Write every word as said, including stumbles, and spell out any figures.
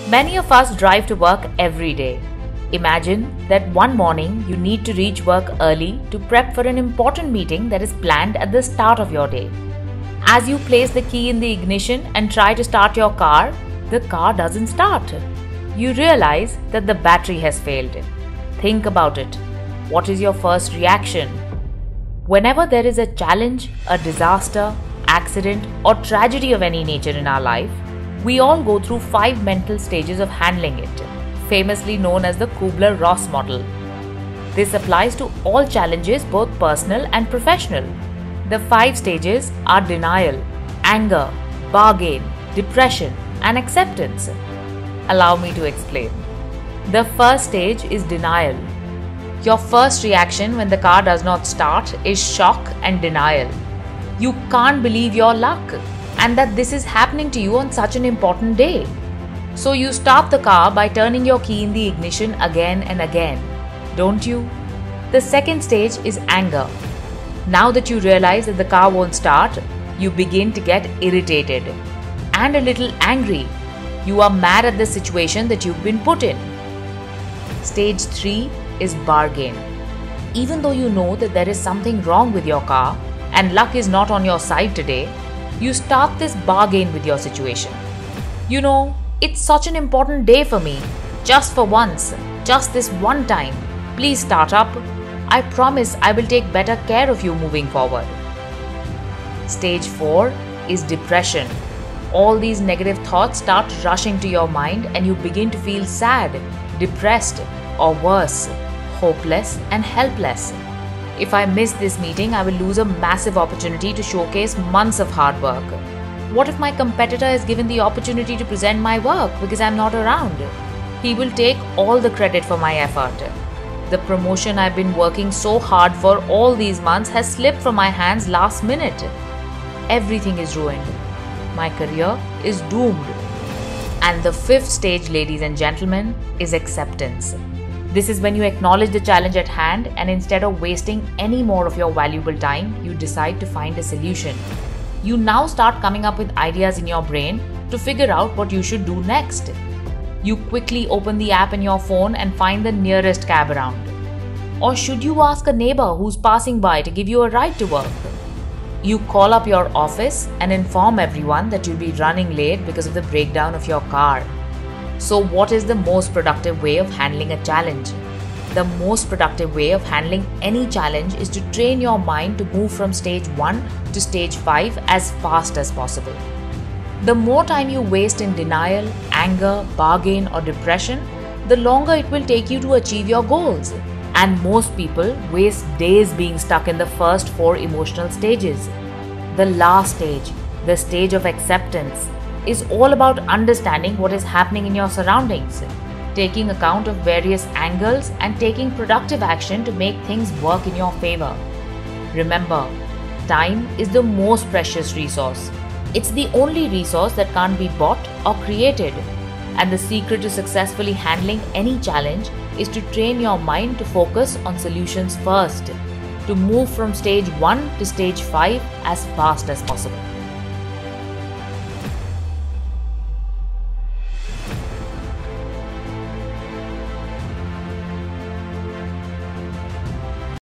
Many of us drive to work every day. Imagine that one morning you need to reach work early to prep for an important meeting that is planned at the start of your day. As you place the key in the ignition and try to start your car, the car doesn't start. You realize that the battery has failed. Think about it. What is your first reaction? Whenever there is a challenge, a disaster, accident, or tragedy of any nature in our life, we all go through five mental stages of handling it, famously known as the Kubler-Ross model. This applies to all challenges, both personal and professional. The five stages are denial, anger, bargain, depression, and acceptance. Allow me to explain. The first stage is denial. Your first reaction when the car does not start is shock and denial. You can't believe your luck and that this is happening to you on such an important day. So you start the car by turning your key in the ignition again and again, don't you? The second stage is anger. Now that you realize that the car won't start, you begin to get irritated and a little angry. You are mad at the situation that you've been put in. Stage three is bargain. Even though you know that there is something wrong with your car and luck is not on your side today, you start this bargain with your situation. You know, it's such an important day for me. Just for once, just this one time, please start up. I promise I will take better care of you moving forward. Stage four is depression. All these negative thoughts start rushing to your mind and you begin to feel sad, depressed, or worse, hopeless and helpless. If I miss this meeting, I will lose a massive opportunity to showcase months of hard work. What if my competitor is given the opportunity to present my work because I'm not around? He will take all the credit for my effort. The promotion I've been working so hard for all these months has slipped from my hands last minute. Everything is ruined. My career is doomed. And the fifth stage, ladies and gentlemen, is acceptance. This is when you acknowledge the challenge at hand and instead of wasting any more of your valuable time, you decide to find a solution. You now start coming up with ideas in your brain to figure out what you should do next. You quickly open the app in your phone and find the nearest cab around. Or should you ask a neighbor who's passing by to give you a ride to work? You call up your office and inform everyone that you'll be running late because of the breakdown of your car. So what is the most productive way of handling a challenge? The most productive way of handling any challenge is to train your mind to move from stage one to stage five as fast as possible. The more time you waste in denial, anger, bargain, or depression, the longer it will take you to achieve your goals. And most people waste days being stuck in the first four emotional stages. The last stage, the stage of acceptance, is all about understanding what is happening in your surroundings, taking account of various angles and taking productive action to make things work in your favor. Remember, time is the most precious resource. It's the only resource that can't be bought or created. And the secret to successfully handling any challenge is to train your mind to focus on solutions first, to move from stage one to stage five as fast as possible.